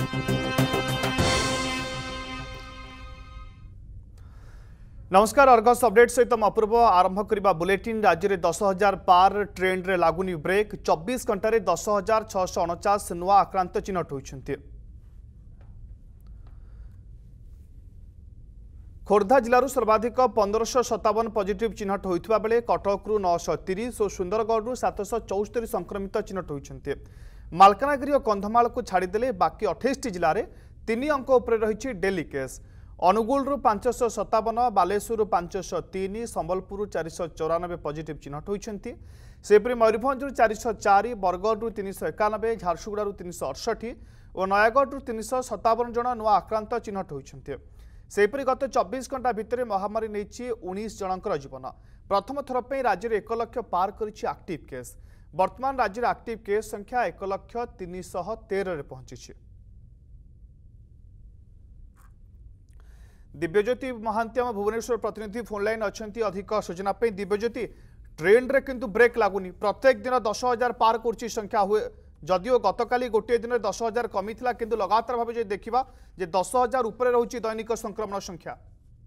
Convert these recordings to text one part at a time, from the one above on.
नमस्कार Argus update सहित अपूर्व आरंभ करबा बुलेटिन। राज्य में 10,000 पार ट्रेन रे लागुनी ब्रेक। 24 घंटे 10,649 नुआ आक्रांत चिन्हट होइछन्ति। खोर्धा जिलूर सर्वाधिक 1557 पॉजिटिव चिन्हट होइथिबा बेले कटकरू 930 और सुंदरगढ़ 774 संक्रमित चिन्हट होइछन्ति। मालकानगिरी और कंधमाल को छाड़देले बाकी 28 जिले में 3 अंक उपर रही daily case. Anugul 557, Baleswar 503, Sambalpur 494 positive चिन्हट होइछन्ति। सेपरि मयूरभंज 404, बरगढ़ 391, झारसुगुड़ा 368 और नयागढ़ 357 जन नुआ आक्रांत चिन्हट होइछन्ति। सेपरि गत 24 घंटा भितर महामारी नेछि 19 जनकर जीवन। प्रथम थर पे राज्य में 1 लाख पार करिछि एक्टिव केस। वर्तमान राज्य में एक्टिव केस संख्या 1,313 रे पहुंची। दिव्यज्योति महांती आम भुवनेश्वर प्रतिनिधि फोन लाइन अच्छा अधिक सूचना। दिव्यज्योति, ट्रेन रे किंतु ब्रेक लागुनी। प्रत्येक दिन 10,000 पार कर संख्या हुए जदिओ गतकाली गोटे दिन 10,000 कमी था, किंतु लगातार भाव देखा 10,000 उपर रोचे दैनिक संक्रमण संख्या।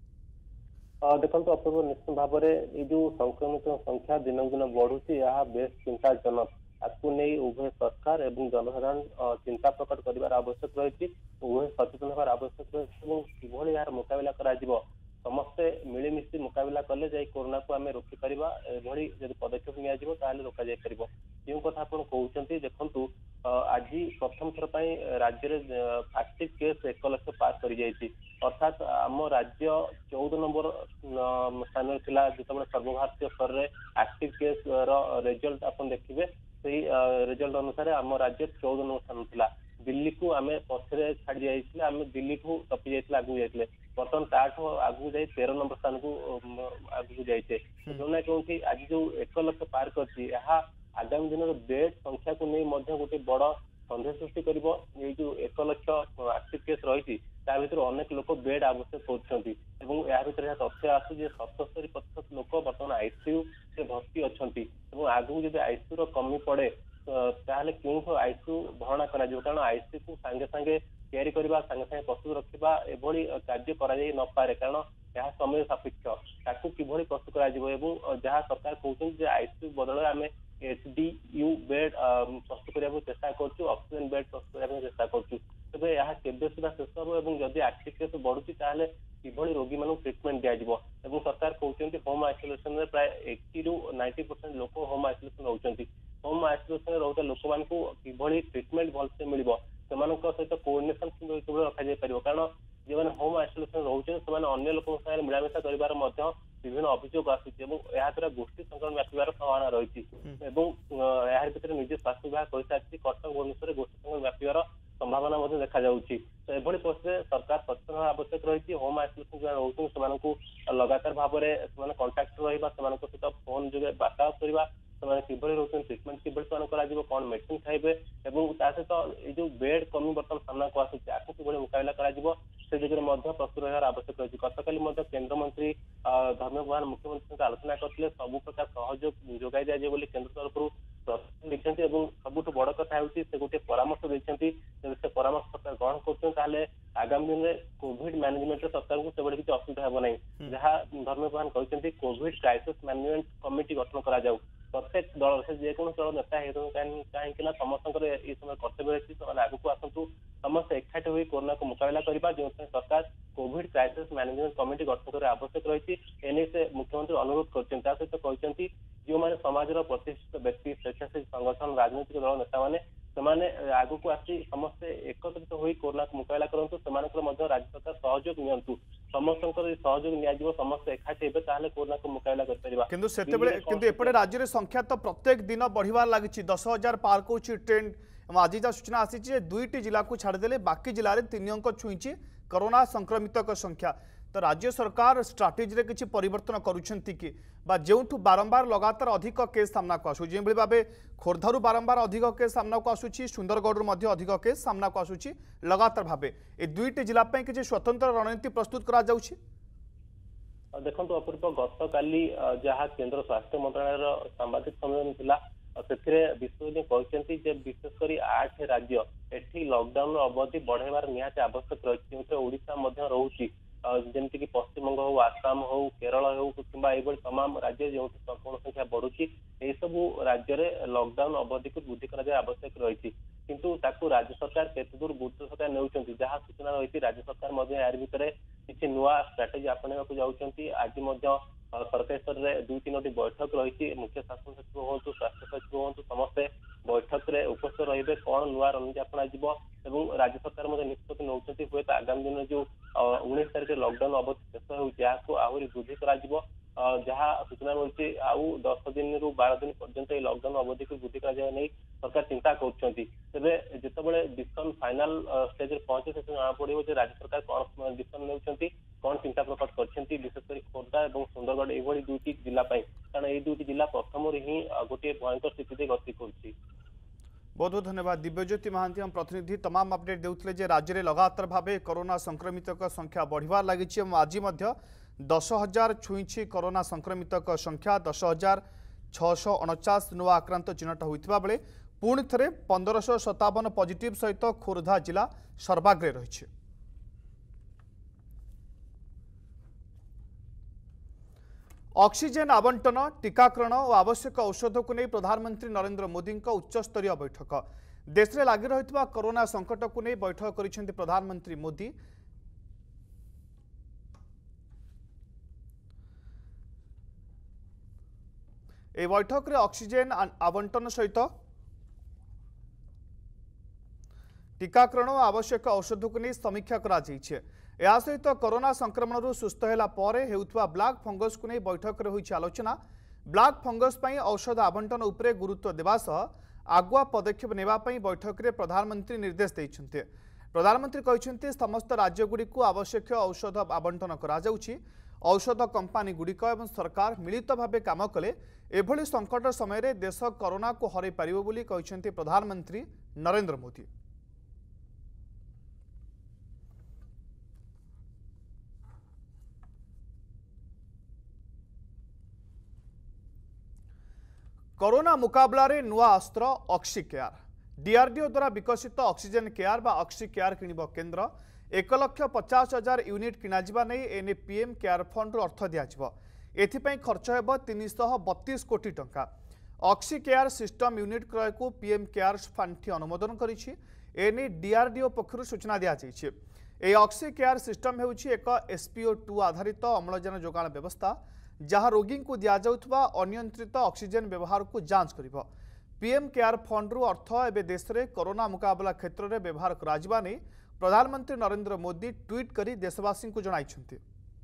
देखो अपूर्व, निश्चित भाव में जो संक्रमित संख्या दिन दिन बढ़ुची यह बेस चिंताजनक। आपको नहीं उभय सरकार एवं जनसाधारण चिंता प्रकट कर आवश्यक रही। उभय सचेतन होकर आवश्यक रही। कि यार मुकाबला करा समस्ते मिलमिशी मुकाबला कले जाई कोरोना को आम रोकीपर। एभली जब पदक्षेप नि रोक जापर। जो कथा आप कहते देखु आज प्रथम थर राज्य में एक्टिव केस 1 लाख पार कर अर्थात आम राज्य 14 नंबर स्थान था जो सर्वभारतीय स्तर में एक्टिव केस रिजल्ट आप देखिए। से रिजल्ट अनुसार आम राज्य 14 नंबर स्थान था। दिल्ली को आम पछरे छाड़ी जाइए। आम दिल्ली ठू टपी जाइए आगू जाइए। बर्तमान ताठू आगू जाए 13 नंबर स्थान को आगू जाइए। जो ना क्योंकि आज जो 1 लाख पार कर आगामी दिन बेड संख्या को नहीं गोटे बड़ सन्देह सृष्टि कर। जो 1 लाख एक्टिव केस रही भर अनेक लोक बेड आवश्यक होती। भर तथ्य आसू 77% लोक बर्तमान आईसीयू से भर्ती अच्छा। आगू जब आईसीयू कमी पड़े ताहले क्यों आईसीयू भरणा करा कारण आईसीयू को सांगे सांगे तैयारी करबा सांगे सांगे प्रस्तुत रखा एभली कार्य करा जाई न पारे कारण यह समय सापेक्ष ताकू किभली प्रस्तुत करा जिवो। एवं जहाँ सरकार कहते आईसीयू बदल आम एचडीयू बेड प्रस्तुत करने चेष्टा करूँ, ऑक्सीजन बेड प्रस्तुत करने चेष्टा करूँ। तेज यह केवे सुधा शेष हम जदि एक्टिव केस बढ़ुची कि रोगी मान ट्रिटमेंट दिज्व। सरकार कहते होम आइसोलेशन में प्राय 80 ରୁ 90% लोक होम आइसोलेशन रोचे। होम आइसोलेशन रोता लोक मान कि ट्रिटमेंट भलसे मिल सहित कोऑर्डिनेशन किभली रखा जाय पारिबो। कारण जो मैंने होम आइसोलेशन रोचे अन्य लोक मिलामिशा कर विभिन्न अभियोग आसूची। द्वारा गोष्ठी संक्रमण व्यापार संभावना रही। यार भर निजे स्वास्थ्य विभाग कही सारी कटक भुवनेश्वर गोष्ठी संक्रमण व्यापार संभावना देखा जाऊँगी। तो यह परिस्थिति सरकार सचेतन आवश्यक रही। होम आइसोलेशन जो रोचे से लगातार भाव में कंटाक्ट रहा सहित फोन जो वार्तालाप करवा किभली रोचे ट्रिटमेंट किभली कौन मेडिसिन खाइबे सहित जो बेड कमी बर्तमान सामना को आसूची आपको किभली मुकाबला करा से दिगरे प्रस्तुत रहा आवश्यक रही। गतकाली केन्द्र मंत्री धर्मेन्द्र प्रधान मुख्यमंत्री आलोचना करते सबु प्रकार सहयोग जोगाई दिया जाए केन्द्र तरफ लिखते। सबुठ बड़ कथा होती से गोटे परामर्श देते। से परामर्श सरकार ग्रहण कर आगामी दिन में कोविड मैनेजमेंट सरकार को से किसी असुविधा होना। जहाँ धर्मेन्द्र प्रधान कहते कोविड क्राइसिस मैनेजमेंट कमिटी गठन करा प्रत्येक दल से जेको दल नेता कहीं समस्त ये समय कर्तव्य रही आगू आसतु समस्त एकाठी हुई कोरोना को मुकाबला करने जो सरकार कोविड क्राइसिस मैनेजमेंट कमिटी गठन करने आवश्यक रही। एने से मुख्यमंत्री अनुरोध करते सहित कहते जो मैंने समाज प्रतिष्ठित व्यक्ति स्वेच्छासेवी संगठन राजनीतिक दल नेता मैंने आगू को आसी समस्ते एकत्रित होई कोरोना को मुकाबला करंतु राज्य सरकार सहयोग नियंतु समस्त सहयोग नियाजिबो समस्त एकाठी हेबे ताहले कोरोना को मुकाबला कर परिबा। किंतु एपटे राज्य रे संख्या तो प्रत्येक दिन बढ़िबार लागिछि 10,000 पार कोछि ट्रेंड। आज जहाँ सूचना आसी 2टी जिला को छाड़देले बाकी जिले में 3 अंक छुईची कोरोना संक्रमित संख्या। तो राज्य सरकार स्ट्राटेजी रे किछि परिवर्तन करुछंती कि जो बारंबार लगातार अधिक केस सामना को आसुछि जो भाव खोर्धारू बारंबार अधिक केस सामना को आसुछि सुंदरगढ़ अधिक केस सामना को आसुछि लगातार भाव ए 2टी जिला किछि स्वतंत्र रणनीति प्रस्तुत करा जाउछि। देखो अपूर्व गत काली जहाँ केंद्र स्वास्थ्य मंत्रालय सांबादिक सम्मेलन थिला ସେଥିରେ ବିଶ୍ୱବିଦ୍ୟାଳୟ କହିଛନ୍ତି ଯେ ବିଶେଷକରି 8 राज्य ଏଠି ଲକଡାଉନ ଅବଧି ବଢାଇବାର ନିହାତି ଆବଶ୍ୟକ ରହିଛି, ଯେଉଁଥିରେ ଓଡିଶା ମଧ୍ୟ ରହୁଛି। ଯେମିତିକି ପଶ୍ଚିମବଙ୍ଗ ହଉ, ଆସାମ ହଉ, କେରଳ ହଉ କିମ୍ବା ଏଇଭଳି ତମାମ ରାଜ୍ୟ ଯେଉଁଠି ସଂକ୍ରମଣ ସଂଖ୍ୟା ବଢୁଛି, ଏହିସବୁ ରାଜ୍ୟରେ ଲକଡାଉନ ଅବଧିକୁ ବୃଦ୍ଧି କରାଯିବା ଆବଶ୍ୟକ ରହିଛି। କିନ୍ତୁ ତାକୁ ରାଜ୍ୟ ସରକାର କେତେ ଦୂର ଗୁରୁତ୍ୱ ସହକାରେ ନେଉଛନ୍ତି, ଯାହା ସୂଚନା ରହିଛି ରାଜ୍ୟ ସରକାର ମଧ୍ୟ ଏହାରି ଭିତରେ କିଛି ନୂଆ ଷ୍ଟ୍ରାଟେଜି ଆପଣେଇବାକୁ ଯାଉଛନ୍ତି। ଆଜି ମଧ୍ୟ ସରକାରୀ ସ୍ତରରେ 2-3ଟି ବୈଠକ ରହିଛି। ମୁଖ୍ୟ ଶାସନ ସଚିବ ହୁଅନ୍ତୁ, ସ୍ୱାସ୍ଥ୍ୟ ସଚିବ ହୁଅନ୍ତୁ, ସମସ୍ତେ ବୈଠକରେ ଉପସ୍ଥିତ ରହିବେ। କ'ଣ ନୂଆ ରଣନୀତି ଆପଣାଯିବ ଏବଂ ରାଜ୍ୟ ସରକାର ମଧ୍ୟ ନିଷ୍ପତ୍ତି ନେଉଛନ୍ତି, ହୁଏତ ଆଗାମୀ ଦିନରେ ଯୋଉ 19 ତାରିଖରେ ଲକଡାଉନ ଅବଧି ଶେଷ ହେଉଛି ଏହାକୁ ଆହୁରି ବୃଦ୍ଧି କରାଯିବ। ଯାହା ସୂଚନା ମିଳୁଛି ଆଉ 10 ଦିନରୁ 12 ଦିନ ପର୍ଯ୍ୟନ୍ତ ଏହି ଲକଡାଉନ ଅବଧିକୁ ବୃଦ୍ଧି କରାଯିବା ନେଇ ସରକାର ଚିନ୍ତା କରୁଛନ୍ତି। ତେବେ ଯେତେବେଳେ ଡିସିସନ ଫାଇନାଲ ଷ୍ଟେଜରେ ପହଞ୍ଚେ ସେତେବେଳେ ଜଣାପଡିବ ଯେ ରାଜ୍ୟ ସରକାର କ'ଣ ଡିସିସନ ନେଉଛନ୍ତି, କ'ଣ ଚିନ୍ତା ପ୍ରକଟ କରିଛନ୍ତି, ବିଶେଷ କରି ଖୋର୍ଦ୍ଧା ଏବଂ ସୁନ୍ଦରଗଡ଼ ଏଇଭଳି 2ଟି ଜିଲ୍ଲା ପାଇଁ। କାରଣ ଏଇ 2ଟି ଜିଲ୍ଲା ପ୍ରଥମରୁ ହିଁ ଗୋଟିଏ ଭୟଙ୍କର ସ୍ଥିତି ଦେଇ ଗତି କରୁଛି। बहुत बहुत धन्यवाद दिव्यज्योति महांती हम प्रतिनिधि तमाम अपडेट देउथिले राज्य में लगातार भाव कोरोना संक्रमित संख्या बढ़िबार लगी। आज 10,000 छुईं कोरोना संक्रमित संख्या 10,649 नुआ आक्रांत चिन्हट होता बेले पुणी थे 1,557 पॉजिटिव सहित खोर्धा जिला सर्वाग्रे रही। ऑक्सीजन आवंटन, टीकाकरण और आवश्यक औषध को नहीं प्रधानमंत्री नरेंद्र मोदी उच्चस्तरीय बैठक। देश में लगी रही कोरोना संकट को नहीं बैठक करिसेंती प्रधानमंत्री मोदी। ए बैठक रे ऑक्सीजन आवंटन सहित टीकाकरण और आवश्यक औषध को नहीं समीक्षा करा जाइछे। या सहित कोरोना संक्रमण सुस्थ होला परे हेउथवा ब्लैक फंगस को नहीं बैठक में होइछि आलोचना। ब्लैक फंगस पई औषध आवंटन उपरे गुरुत्व देवा सह आगुआ पदक्षेप नेबा पई बैठक में प्रधानमंत्री निर्देश दैछन्ते। प्रधानमंत्री कहिसेंती समस्त राज्यगुड़ी को आवश्यक औषध आवंटन करा जाउछि। औषध कंपानी गुड़िक एवं सरकार मिलित भावे काम कले एभली संकट समय देश कोरोना को हरै पारिबो बोली कहिसेंती प्रधानमंत्री नरेंद्र मोदी। कोरोना मुकाबला रे नुआ अस्त्र ऑक्सीकेयर। डीआरडीओ द्वारा विकसित ऑक्सीजन केयर बा ऑक्सीकेयर किनिब केन्द्र 1,50,000 यूनिट किणाजिबा नै एने पीएम केयर फंड रो अर्थ दियाजिबो। एथिपई खर्च हेबो 332 कोटी टंका। ऑक्सीकेयर सिस्टम यूनिट क्रय को पीएम केयर फंड अनुमोदन करिछि। एने डीआरडीओ पक्षरु सूचना दिया जाइछि। ए ऑक्सीकेयर सिस्टम हेउछि एक SpO2 आधारित अम्लजान जोगाण व्यवस्था जहाँ रोगी को दि जाउथबा अनियंत्रित ऑक्सीजन व्यवहार को जांच करिबो। पीएम केयर फंड रु अर्थ एबे देश रे कोरोना मुकाबला क्षेत्र में व्यवहार कराजिबा नै प्रधानमंत्री नरेंद्र मोदी ट्वीट करी देशवासी को जणाइछन्ति।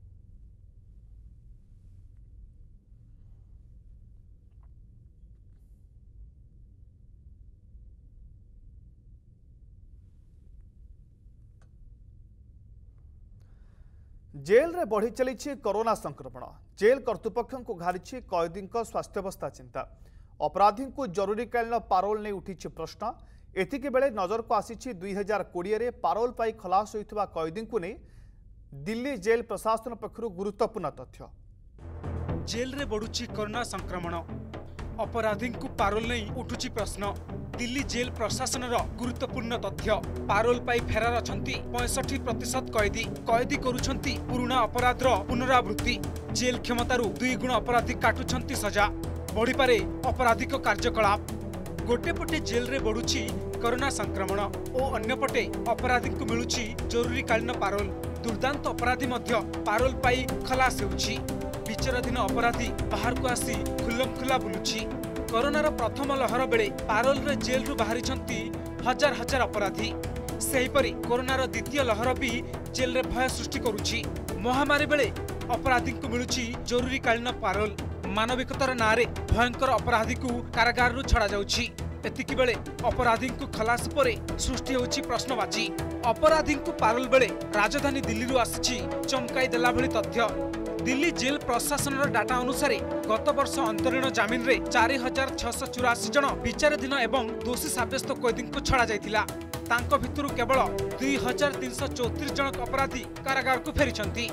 जेल रे बढ़ी चली कोरोना संक्रमण। जेल कर्तृपक्ष को घारी कैदी स्वास्थ्यावस्था चिंता। अपराधी को जरूरीकालीन पारोल नहीं उठी प्रश्न। एतिके बेले नजर को आसी 2020 रे पारोल पाई खलास होइथिबा कैदी को नहीं दिल्ली जेल प्रशासन पक्षरु गुरुत्वपूर्ण तथ्य। जेल रे बढ़ुची कोरोना संक्रमण, अपराधी को पारोल नहीं उठुची प्रश्न। दिल्ली जेल प्रशासन गुरुत्वपूर्ण तथ्य। पारोल पाई फेरार अछंती 65% कैदी। कैदी करुछंती पुराना अपराध पुनरावृत्ति। जेल क्षमतारू 2 गुण अपराधी काटुछंती सजा। बढ़ी पारे अपराधिक कार्यकलाप। गोटे पटे जेल रे बढ़ुची कोरोना संक्रमण और अन्य पटे अपराधी को मिलुची जरूरीकालीन पारोल। दुर्दांत अपराधी मध्य पारोल पाई खलास होउची। विचाराधीन अपराधी बाहर को आसी खुल्लम बुलुची। कोरोनार प्रथम लहर बेले पारोल रे जेल रु बाहरी हजार हजार अपराधी। सेहीपरि कोरोनार द्वितीय लहर भी जेल रे भय सृष्टि करुची। महामारी बेले अपराधी को मिलुची जरूरीकालीन पारोल। मानविकतार नारे भयंकर अपराधी को कारागार रु छड़ा जाउची। एतिकी बेले अपराधी को खलास परे सृष्टि होउची प्रश्नवाची। अपराधी को पारोल बेले राजधानी दिल्ली रु आसीची चमकाई देला भली तथ्य। दिल्ली जेल प्रशासन डाटा अनुसार गत वर्ष अंतरीण जमीन रे 4,684 जन विचाराधीन एवं दोषी साब्यस्त कैदी को छड़ा जाइतिला। तांको भितरु केवल 2,334 जन अपराधी कारागार को फेरिछंती।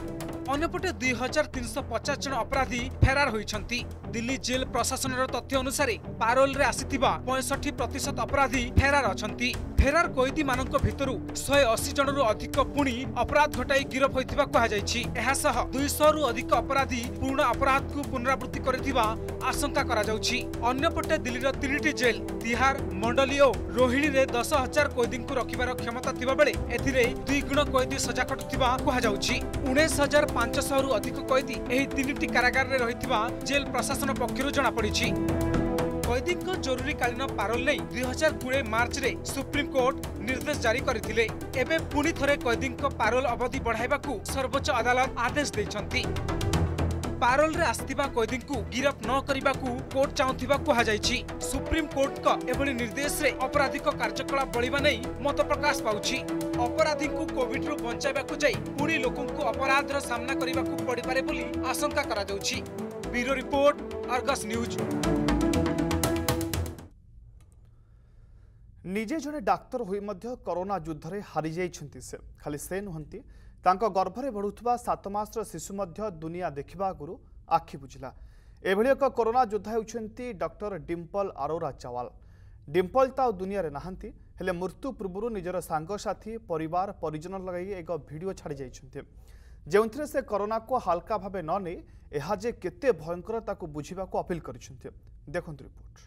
अन्यपटे 2350 जन अपराधी फेरार होइछंती। दिल्ली जेल प्रशासन तथ्य अनुसार पारोल रे आसीथिबा 65% अपराधी फेरार अछंती। फेरार कैदी मानक भितरु 180 जनरु अधिक पुणी अपराध घटाई गिरफ होइथिबा कहा जायछि। एहा सह 200 रु अधिक अपराधी पूर्ण अपराध को पुनरावृत्ति करथिबा आशंका करा जाउछि। अन्यपटे दिल्लीर 3टी जेल तिहार, मंडली और रोहिणी रे 10,000 कैदी को रखिबार क्षमता थिबा बेले एथिरे 2 गुण कैदी सजा कटुथिबा कहा जाउछि। 19,500 रु अधिक कैदी एही 3टी कारागार रे रहिथिबा जेल प्रशासन पक्षरु जणा पड़िछि। कैदी जरूरीकालीन पारोल नहीं 2020 मार्च रे सुप्रीम कोर्ट निर्देश जारी करथिले। एबे पुणी थरे कैदी पारोल अवधि बढ़ाइबाकू सर्वोच्च अदालत आदेश दैछंती। पारोल रे आस्थिबा कैदी को गिरफ न करिबाकू कोर्ट चाहुथिबा कहा जायछि। सुप्रीम कोर्ट का एभली निर्देश रे आपराधिक कार्यकलाप बढ़िबा नै मत प्रकाश पाउछि। अपराधी को कोविड रु बंचाइबाकू जाई पुणी लोकन को अपराधर सामना करिबाकू पड़ि पारे बोली आशंका करा जाउछि। Bureau report, Argus news. निजे जड़े डाक्तर होई मध्य कोरोना युद्ध रे हारि जाइछंती से खाली से नुहंती तांको गर्भरे बढ़ुथबा 7 मासर शिशु मध्य दुनिया देखिबा गुरु आखि बुझिला। एभली एक कोरोना योद्धा हेउछंती डॉक्टर डिम्पल अरोरा चावल। डिम्पल ता दुनिया रे नाहंती हेले मृत्यु पूर्व निजर सांग साथी परिवार परिजन लगाई एक वीडियो छाड़ी जाइछंती जेउंथिरे से कोरोना को हल्का भाबे न नै एहा जे केते भयंकर ताकू बुझिबा को अपील करिछंती। देखंतु रिपोर्ट।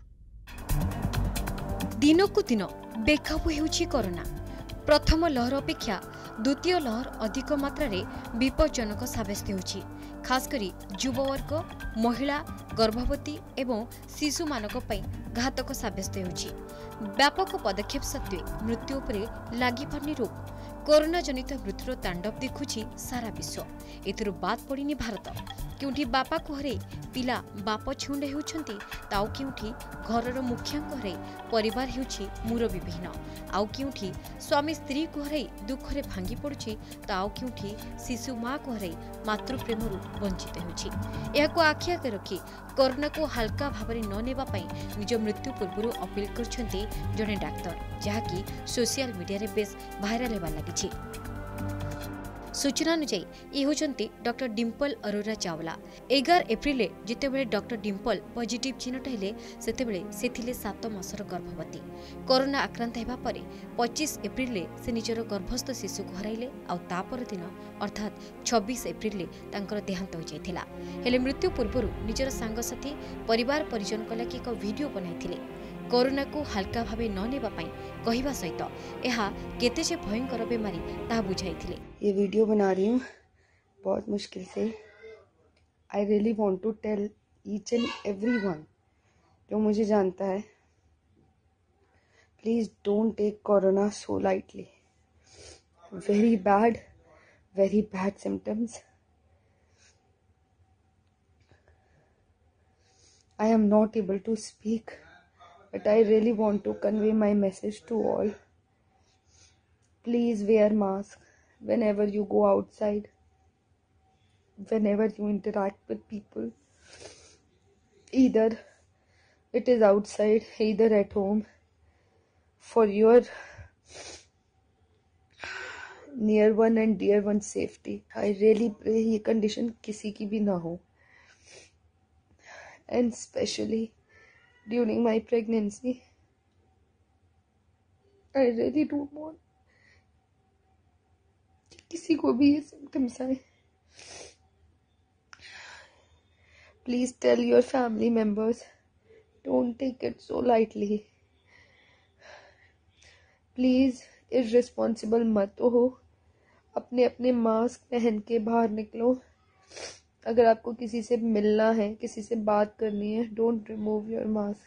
दिनकु दिन बेखाबु हेउछि कोरोना। प्रथम लहर अपेक्षा द्वितीय लहर अधिक मात्रा रे विपज्जनक साब्यस्त होछि। खास करी युववर्ग, महिला, गर्भवती एवं शिशु मानक पई घातक साब्यस्त होछि। व्यापक पदक्षेप सत्वे मृत्यु उपरे लागि पारनी रोग कोरोना जनित मृत्युर तांडव देखुछि सारा विश्व। एथुरु बात पड़िनी भारत। क्योंठी बापा को हरे पिला बाप छुंड हेउछंती, ताउ क्योंठी घरर मुखिया को हरे परिवार हेउछि मुरबी विहीन, आउ क्योंठी स्वामी स्त्री को हरे दुख रे भांगी पड़ुछि, ताउ क्योंठी शिशु मां को हरे मातृप्रेमरु वंचित हेउछि। एहाको आखि आगे रखी कोरोना को हल्का भाबरे न नेबा पई निज मृत्यु पूर्व अपील करछंती जने डाक्टर, जहाँकि सोशल मीडिया रे बेस भाइराल हेबा लागिछि। सूचना अनुसार ये होचंती डॉक्टर डिम्पल अरोरा चावला। 11 एप्रिल जितेबले डॉक्टर डिम्पल पॉजिटिव चिन्हट हेले सेतेबले से थिले 7 मासर गर्भवती। कोरोना आक्रांत हेबा परे 25 एप्रिल से निजर गर्भस्थ शिशु को हराइले। आ तापर दिन अर्थात 26 एप्रिल तांकर देहांत हो जायथिला। हेले मृत्यु पूर्व निजर सांगसाथी परिवार परिजन को लागि एक वीडियो बनाइथिले। कोरोना को हल्का भावे न नेबा पई कहिबा सहित एहा केते जे भयंकर बेमारी ता बुझाइथिले। ये वीडियो बना रही हूँ बहुत मुश्किल से। I really want to tell each and everyone जो मुझे जानता है, please don't take corona so lightly. Very bad symptoms. I am not able to speak, but I really want to convey my message to all. Please wear mask whenever you go outside, whenever you interact with people. Either it is outside, either at home, for your near one and dear one safety. I really pray ये condition किसी की भी ना हो, and especially during my pregnancy. I really don't want कि किसी को भी ये symptoms आए. Please tell your family members, don't take it so lightly. Please irresponsible मत हो, अपने मास्क पहन के बाहर निकलो. अगर आपको किसी से मिलना है, किसी से बात करनी है, डोंट रिमूव योर मास्क,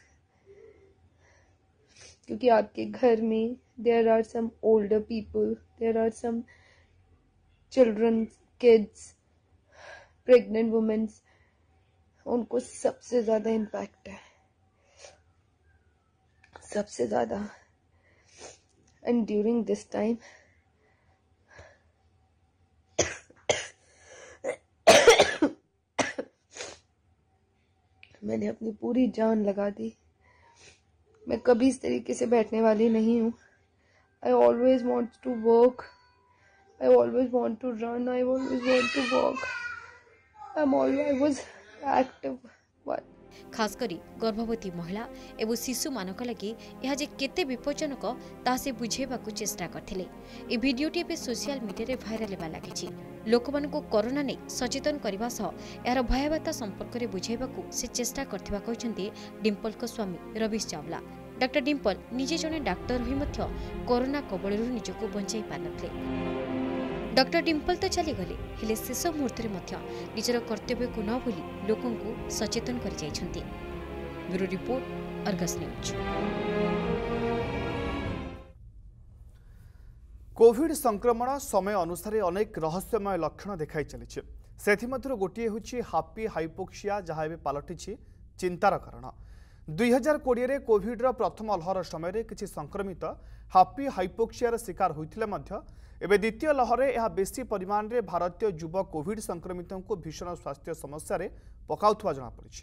क्योंकि आपके घर में there are some older people, there are some children, kids, pregnant womens, उनको सबसे ज्यादा इम्पैक्ट है, सबसे ज्यादा. एंड ड्यूरिंग दिस टाइम मैंने अपनी पूरी जान लगा दी. मैं कभी इस तरीके से बैठने वाली नहीं हूँ. I always want to work, I always want to run, I always want to walk. I was active one. खास करी गर्भवती महिला एवं शिशु मानक लगी यह जे केते विपज्जनक ता से बुझेबाकू चेष्टा करथिले। ए वीडियोटी पे सोशल मीडिया रे भाइराल हेबा लागिछि। लोकमान को कोरोना नै सचेतन करबा सह यार भयावहता संपर्क रे बुझेबाकू से चेष्टा करथिबा कहचंती डिम्पल को स्वामी रवीश चावला। डॉक्टर डिम्पल निजे जने डाक्टर होई मध्य कोरोना कबळरू निजको बंचाई पानथले। डॉक्टर डिम्पल तो चली गले हेले शेष मुहूर्त निजर कर्तव्य को न भूली लोकों को सचेतन कर जाइछन्ति। Bureau report Argus news. Covid संक्रमण समय अनुसार अनेक रहस्यमय लक्षण देखाई चली से गोटे हूँ हापी हाइपोक्सिया जहाँ एवं पलटि चिंतार कारण। 2020 कोविड प्रथम लहर समय किसी संक्रमित हापी हाइपोक्सियार शिकार होते एवं द्वितीय लहर यह बेसी परिमाण में भारतीय युवा कोविड संक्रमितों को भीषण स्वास्थ्य समस्या पकाउथुवा जଣାपड़ी।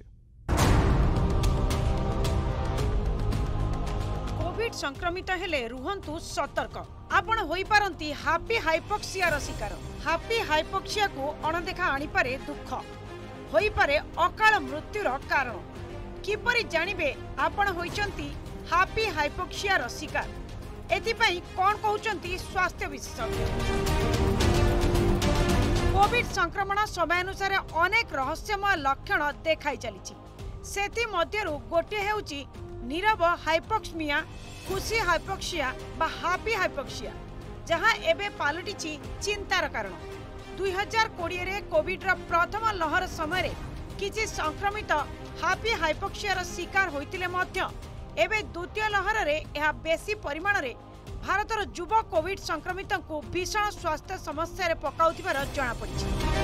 कोविड संक्रमित हेले रुहंतु सतर्क आपण होई पारंती हापी हाइपोक्सियार शिकार। हापी हाइपोक्सिया को अणदेखा आनी पारे दुख होई पारे अकाल मृत्युर कारण। किपरि जानिबे आपण होइचंती हापी हाइपोक्सियार शिकार एथिपाई कोन कहउचंती स्वास्थ्य विशेषज्ञ। कोविड संक्रमण समयानुसार अनेक रहस्यमय लक्षण देखाई चली सेति मध्यरु गोटे हेउची नीरव हाइपोक्सिया खुशी हाइपोक्सिया बा हापी हाइपोक्सिया जहां एबे पालटिछि चिंतार कारण। 2020 रे कोविड रा प्रथम लहर समय किछि संक्रमित हापी हाइपोक्सियार शिकार होइतिले मध्य एबे द्वितीय लहर रे यह बेसी परिमाण रे भारतर युवा कोविड संक्रमित को भीषण स्वास्थ्य समस्या रे पकाउथिबार जणा पड़िछि।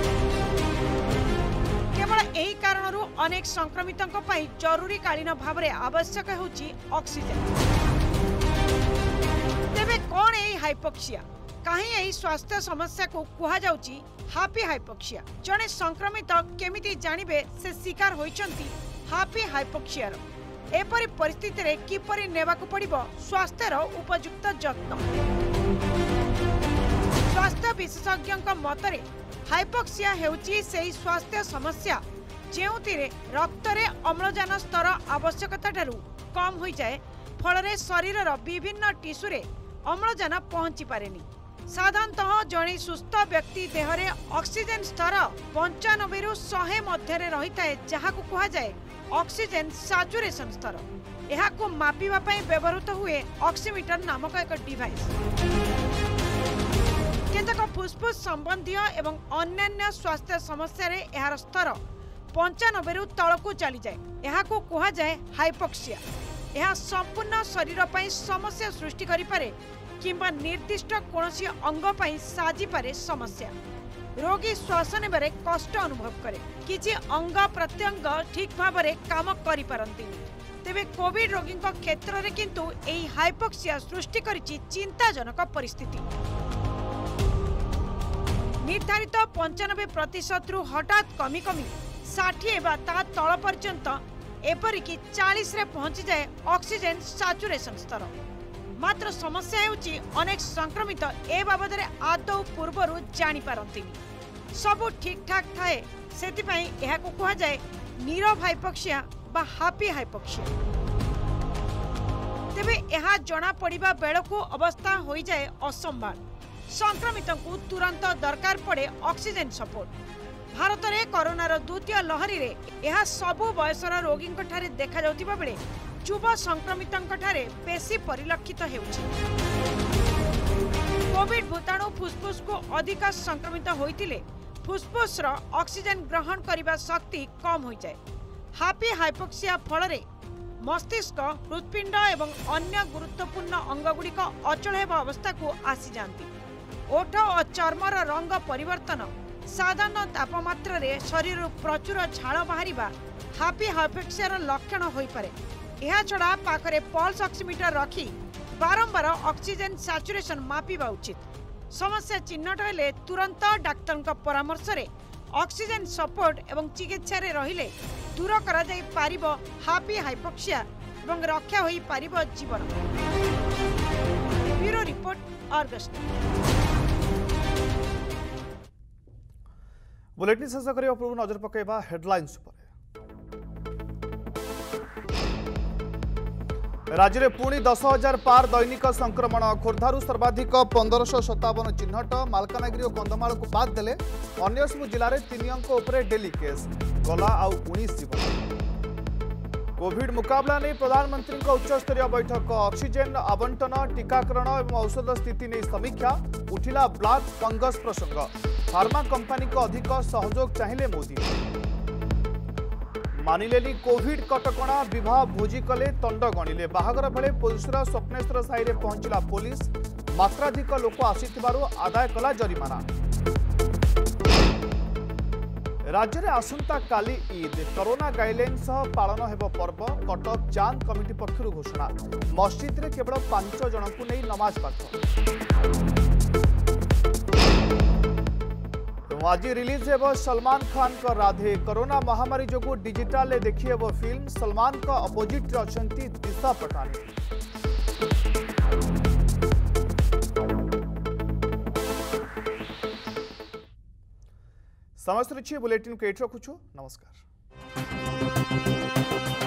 केवल एही कारणरू अनेक संक्रमितों पई जरूरी कालीन भाव रे आवश्यक होछि ऑक्सीजन। तेबे कोन एही हाइपोक्सिया काहे एही स्वास्थ्य समस्या को कुहा जाउछि हापी हाइपोक्सिया? जणे संक्रमित केमिति जानिबे से शिकार होइचंती हापी हाइपोक्सियार? एपरी परिस्थिति रे किपरि नेबाकू पड़िबो स्वास्थ्यर उपयुक्त जत्न? स्वास्थ्य विशेषज्ञ मतरे हाइपोक्सिया हेउची सेही स्वास्थ्य समस्या जेउतिरे रक्त रे अम्लजान स्तर आवश्यकता ठारू कम होई जाए फलरे शरीरर विभिन्न टिश्यू रे अम्लजान पहुंची पारेनी। साधारणतः जणे सुस्थ व्यक्ति देहरे ऑक्सीजन स्तर 95 रु 100 मध्य रही थाए जहाकू कहा जाए ऑक्सीजन सैचुरेशन स्तर। एहाकू मापिबा पई व्यवहृत हुए ऑक्सीमीटर नामक एक डिवाइस। केतक फुसफुस संबंधी एवं अन्यान्य स्वास्थ्य समस्या रे एहार स्तर 95 रु तळकू चली जाए एहाकू कहा जाए हाइपोक्सिया। यह संपूर्ण शरीर पई समस्या सृष्टि करि पारे किंबा निर्दिष्ट कोनोसी अंग पई साजी पारे समस्या। रोगी श्वास नेबारे कष्ट अनुभव करे किछि अंग प्रत्यंग ठीक भाव में काम करि पारंती। तेबे कोविड रोगी क्षेत्र में किंतु एही हाइपोक्सिया सृष्टि करिछि चिंताजनक परिस्थिति। निर्धारित 95% रु हठात कमी 60 बा ता तळ पर्यंत एपरिकी 40 रे पहुंची जाए ऑक्सीजन सैचुरेशन स्तर। मात्र समस्या हेउची अनेक संक्रमित ए बाबद आदौ पूर्वरु जानि पारंतिनी। सबु ठीक ठाक थाए सेति पई एहाकू कहा जाए नीरव हाइपोक्सिया बा हापी हाइपोक्सिया। तेबे एहा जणा पड़िबा बेलकू अवस्था होई जाए असंभाल। संक्रमितों को तुरंत दरकार पड़े ऑक्सीजन सपोर्ट। भारत में कोरोनार द्वितीय लहरी रे यह सबु बयसर रोगी देखा जाउतिबा बेले युवा संक्रमितों बेसी परिलक्षित हेउछि। कोविड भूताणु फुसफुस को अधिक संक्रमित होइतिले फुसफुस रो ऑक्सीजन ग्रहण करिबा शक्ति कम हो जाए। हापी हाइपोक्सिया फल रे मस्तिष्क हृदपिंड एवं अन्य गुरुत्वपूर्ण अंगगुड़िक अचल हेबा अवस्था को आसी जांती। ओठ और चर्मर रंग परिवर्तन, साधारण तापमात्रा रे शरीर प्रचुर झाड़ बाहरिबा हापी हाइपोक्सियार लक्षण होई पारे। एहा छड़ा पाखरे पल्स ऑक्सीमीटर रखी बारंबार ऑक्सीजन सैचुरेशन मापिबा उचित। समस्या चिन्हट हेले तुरंत डाक्तर परामर्श रे ऑक्सीजन सपोर्ट एवं चिकित्सा रे रहिले दूर करा जाई पारिबो हापी हाइपोक्सिया एवं रक्षा होई पारिबो जीवन। Bureau report Argus. बुलेटिन शेष करने पूर्व नजर पकड़ा हेडलाइंस पर। राज्य में पुणी 10,000 पार दैनिक संक्रमण खोर्धारू सर्वाधिक 1557 चिन्हट मालकानगिरी और कंधमाल को बाद देले अन्य सब जिले में 3 अंक उपरे डेली केस गला आउ 19 जीवन। कोविड मुकाबला नहीं प्रधानमंत्री उच्चस्तरीय बैठक ऑक्सीजन आवंटन टीकाकरण और औषध स्थिति नहीं समीक्षा उठिला ब्लैक फंगस प्रसंग फार्मा कंपनी को अधिक सहयोग चाहिए मोदी मानिलेनी कोविड कटकणा विवाह भोजी कले तंड गणिले बाहागर बेले पुलिसर स्वप्नेश्वर साई रे पहुंचला पुलिस मात्राधिक लोक आसीथिबारु आदाय कला जरिमाना। राज्य में आसंता काली ईद कोरोना गाइडलाइन सह पालन हेब पर्व कटक चांद कमिटी पक्षर घोषणा मस्जिद रे केवल 5 जन को नहीं नमाज पाठ। आज रिलीज हेब सलमान खान का राधे कोरोना महामारी जो डिजिटाल देखी हेब फिल्म सलमान का अपोजिट अच्छी दिशा पटानी। समस्त बुलेटिन को एट रखुछु नमस्कार।